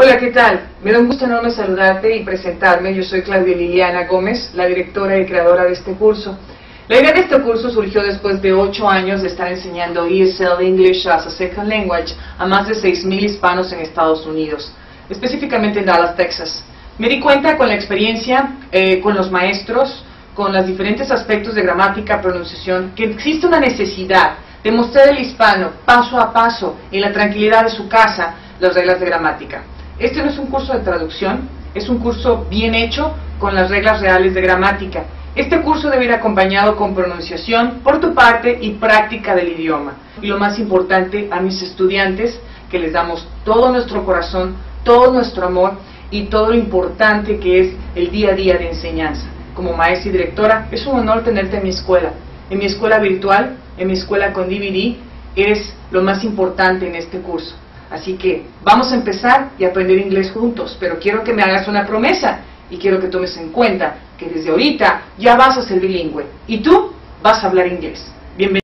Hola, ¿qué tal? Me da un gusto enorme saludarte y presentarme. Yo soy Claudia Liliana Gómez, la directora y creadora de este curso. La idea de este curso surgió después de 8 años de estar enseñando ESL English as a Second Language a más de 6,000 hispanos en Estados Unidos, específicamente en Dallas, Texas. Me di cuenta con la experiencia, con los maestros, con los diferentes aspectos de gramática, pronunciación, que existe una necesidad de mostrar al hispano, paso a paso, en la tranquilidad de su casa, las reglas de gramática. Este no es un curso de traducción, es un curso bien hecho con las reglas reales de gramática. Este curso debe ir acompañado con pronunciación por tu parte y práctica del idioma. Y lo más importante, a mis estudiantes, que les damos todo nuestro corazón, todo nuestro amor y todo lo importante que es el día a día de enseñanza. Como maestra y directora, es un honor tenerte en mi escuela virtual, en mi escuela con DVD. Eres lo más importante en este curso. Así que vamos a empezar y aprender inglés juntos, pero quiero que me hagas una promesa y quiero que tomes en cuenta que desde ahorita ya vas a ser bilingüe y tú vas a hablar inglés. Bienvenido.